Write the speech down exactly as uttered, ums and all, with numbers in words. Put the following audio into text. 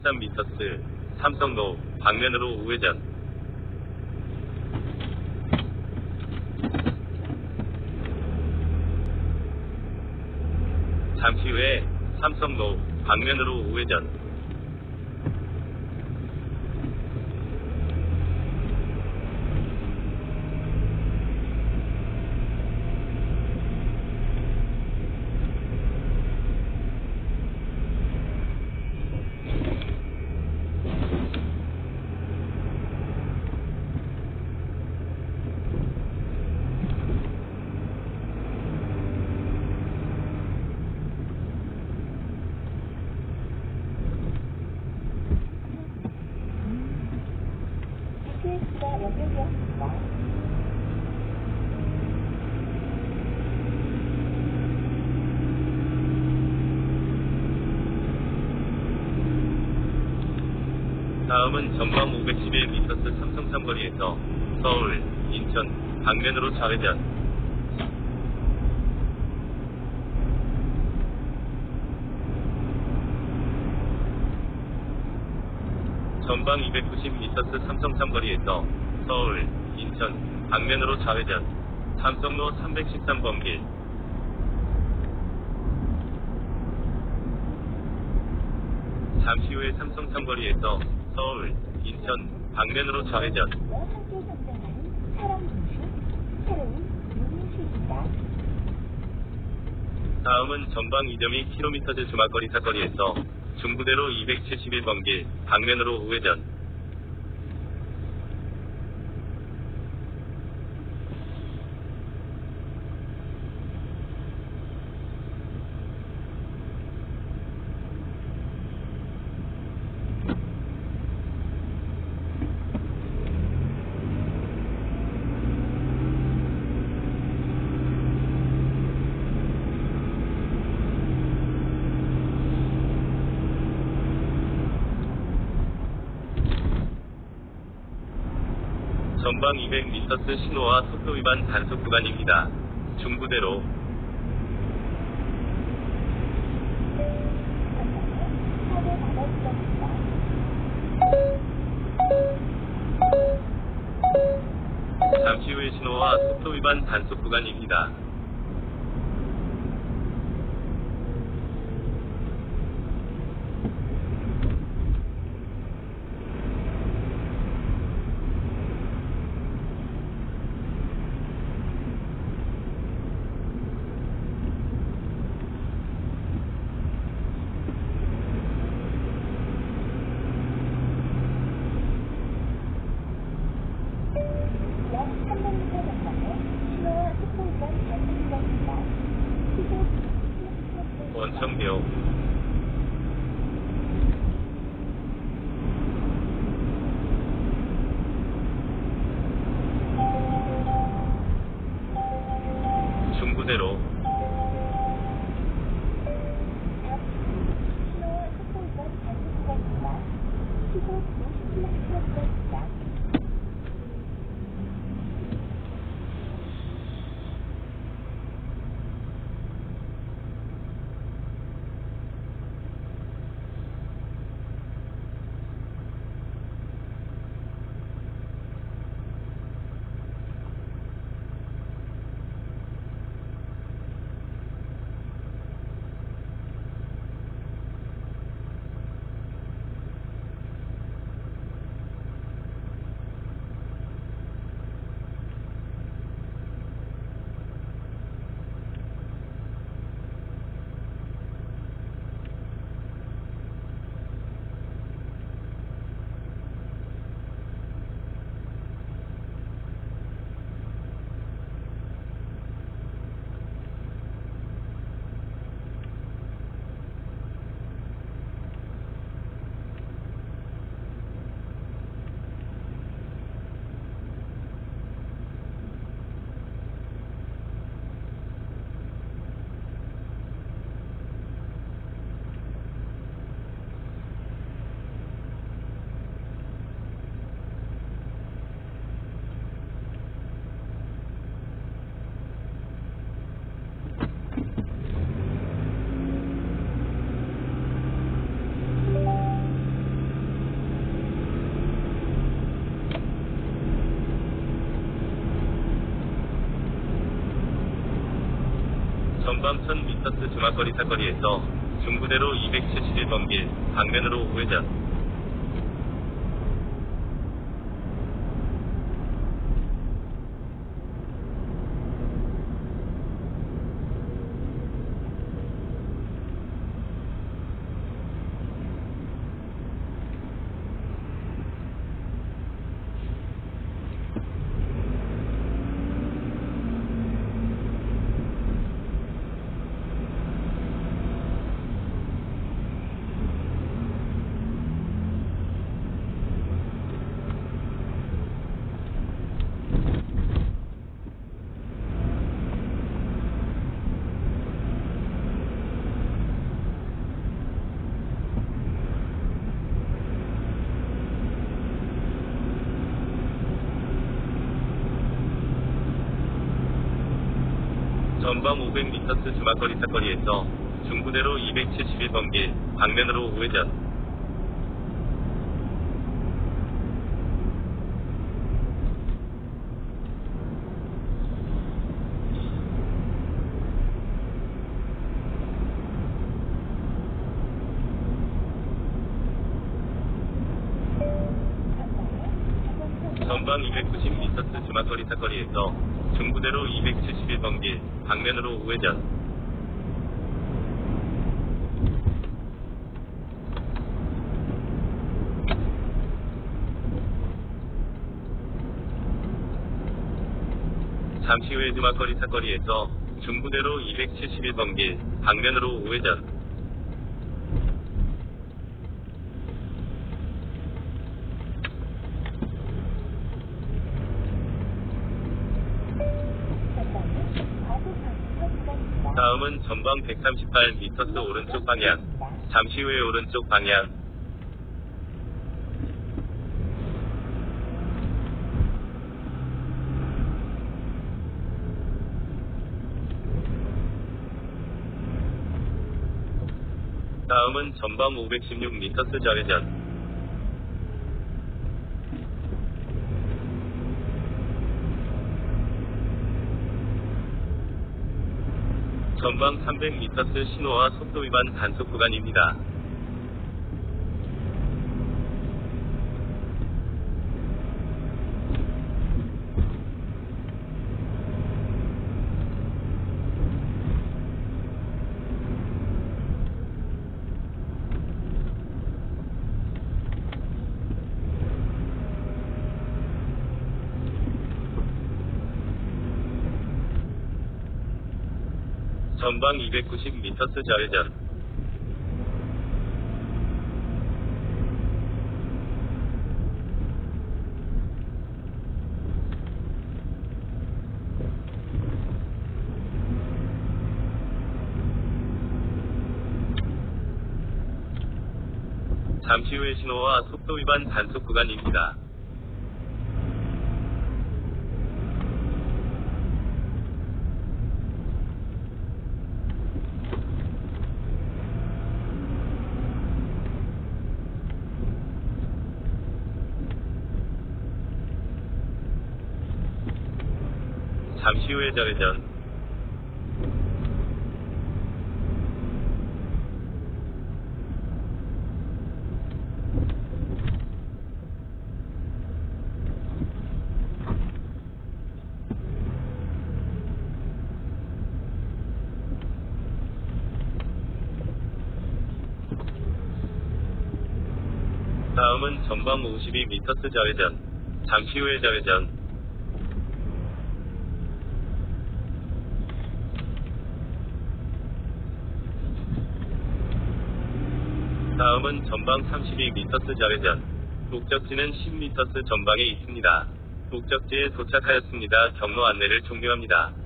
삼백십삼 미터스 삼성로 방면으로 우회전. 잠시 후에 삼성로 방면으로 우회전. 다음은 전방 오백십일 미터스 삼성 삼거리에서 서울, 인천 방면으로 좌회전. 전방 이백구십 미터스 삼성 삼거리에서 서울, 인천 방면으로 좌회전. 삼성로 삼백십삼 번 길. 잠시 후에 삼성 삼거리에서 서울, 인천 방면으로 좌회전. 다음은 전방 이 점 이 킬로미터 주막거리 사거리에서 중부대로 이백칠십일 번 길 방면으로 우회전. 전방 이백 미터스 신호와 속도 위반 단속 구간입니다. 중부대로. 잠시 후의 신호와 속도 위반 단속 구간입니다. 약 삼백 미터 전방에 신호와 속도 위반 단속 전방 천 미터 주막거리 사거리에서 중부대로 이백칠십일 번 길, 방면으로 우회전. 전방 오백 미터 주막거리 사거리에서 중부대로 이백칠십일 번 길, 방면으로 우회전. 전방 이백구십 미터 주막거리 사거리에서 중부대로 이백칠십일 번 길, 방면으로 우회전. 잠시 후에 주막거리 사거리에서 중부대로 이백칠십일 번 길, 방면으로 우회전. 다음은 전방 백삼십팔 미터 오른쪽 방향, 잠시 후에 오른쪽 방향. 다음은 전방 오백십육 미터 좌회전. 전방 삼백 미터 신호와 속도 위반 단속 구간입니다. 전방 이백구십 미터 좌회전. 잠시 후에 신호와 속도 위반 단속 구간입니다. 잠시 후에 좌회전. 다음은 전방 오십이 미터 좌회전. 잠시 후에 좌회전. 다음은 전방 삼십이 미터 좌회전. 목적지는 십 미터 전방에 있습니다. 목적지에 도착하였습니다. 경로 안내를 종료합니다.